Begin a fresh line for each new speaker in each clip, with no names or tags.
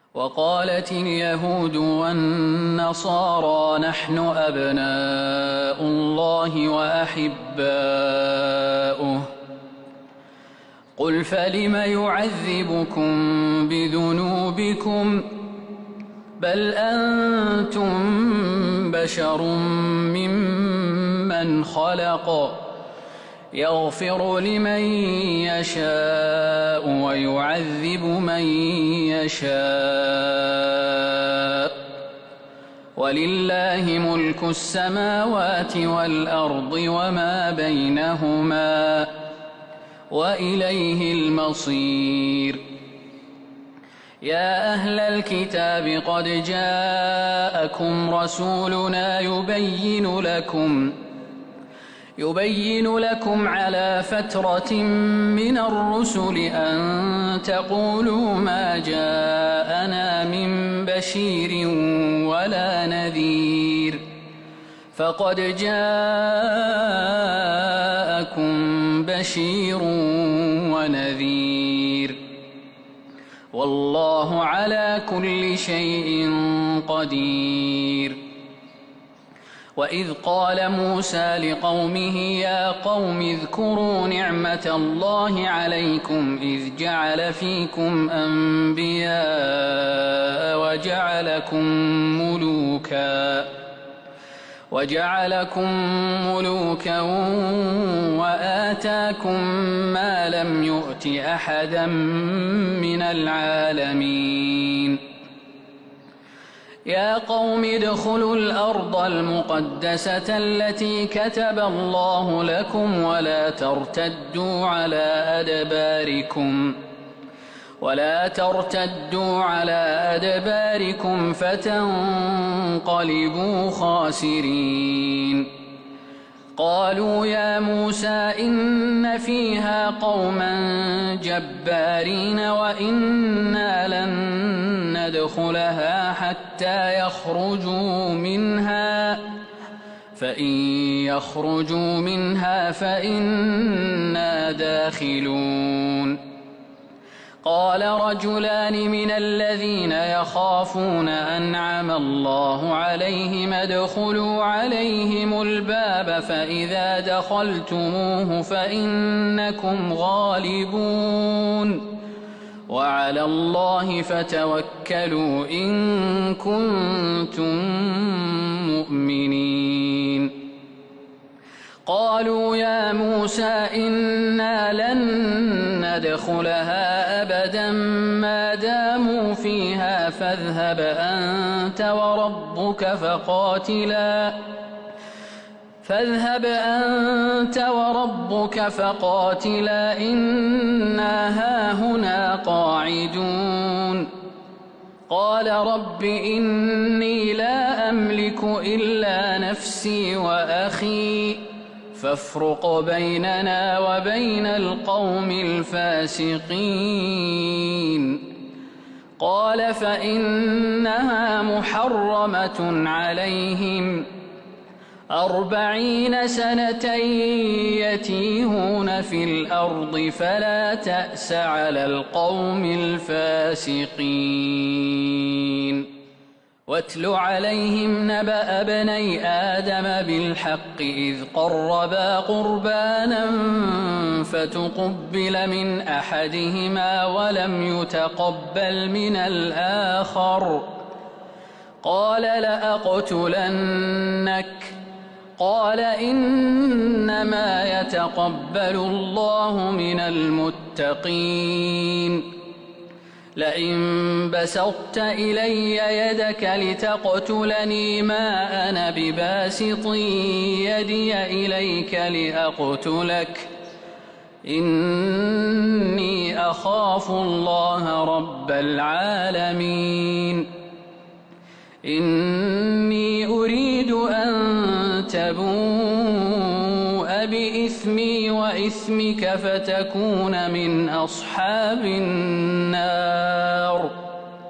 وقالت اليهود والنصارى نحن أبناء الله وأحباؤه قل فلم يعذبكم بذنوبكم بل أنتم بشر ممن خلق يغفر لمن يشاء ويعذب من يشاء ولله ملك السماوات والأرض وما بينهما وإليه المصير يا أهل الكتاب قد جاءكم رسولنا يبين لكم على فترة من الرسل أن تقولوا ما جاءنا من بشير ولا نذير فقد جاءكم بشير ونذير والله على كل شيء قدير وإذ قال موسى لقومه يا قوم اذكروا نعمة الله عليكم إذ جعل فيكم أنبياء وجعلكم ملوكا وآتاكم ما لم يؤت أحدا من العالمين يا قوم ادخلوا الأرض المقدسة التي كتب الله لكم ولا ترتدوا على أدباركم فتنقلبوا خاسرين قالوا يا موسى إن فيها قوما جبارين وإنا لن ندخلها حتى يخرجوا منها فإن يخرجوا منها فإنا داخلون قال رجلان من الذين يخافون أنعم الله عليهم ادخلوا عليهم الباب فإذا دخلتموه فإنكم غالبون وعلى الله فتوكلوا إن كنتم مؤمنين قالوا يا موسى إنا لن ندخلها أبدا ما داموا فيها فاذهب أنت وربك فقاتلا إنا هاهنا قاعدون قال رب إني لا أملك إلا نفسي وأخي فافرق بيننا وبين القوم الفاسقين قال فإنها محرمة عليهم 40 سنة يتيهون في الأرض فلا تأس على القوم الفاسقين واتل عليهم نبأ ابني آدم بالحق إذ قربا قربانا فتقبل من أحدهما ولم يتقبل من الآخر قال لأقتلنك قال إنما يتقبل الله من المتقين لئن بسطت إلي يدك لتقتلني ما أنا بباسط يدي إليك لأقتلك إني أخاف الله رب العالمين إني أريد أن تبوء بإثمي وإثمك فتكون من أصحاب النار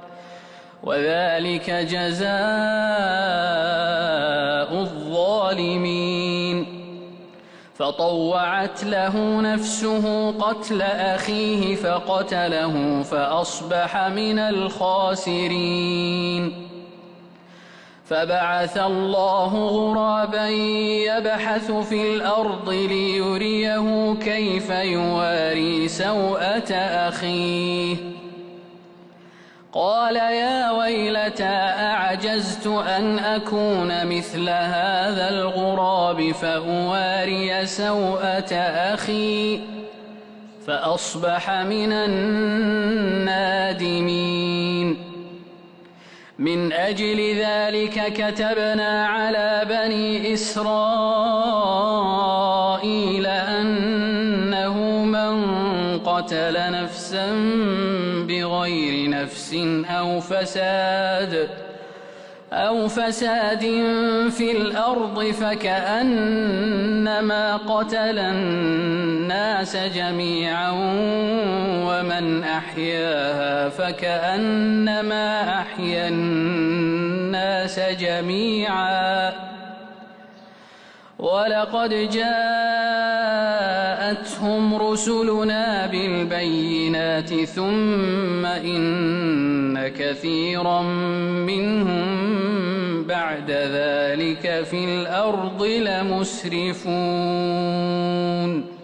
وذلك جزاء الظالمين فطوعت له نفسه قتل أخيه فقتله فأصبح من الخاسرين. فبعث الله غرابا يبحث في الأرض ليريه كيف يواري سوءة أخيه. قال يا ويلتى أعجزت أن أكون مثل هذا الغراب فأواري سوءة أخي فأصبح من النادمين. من أجل ذلك كتبنا على بني إسرائيل أنه من قتل نفسا بغير نفس أو فساد في الأرض فكأنما قتل الناس جميعا ومن أحياها فكأنما أحيا الناس جميعا. ولقد جاءتهم رسلنا بالبينات ثم إن كثيرا منهم بعد ذلك في الأرض لمسرفون.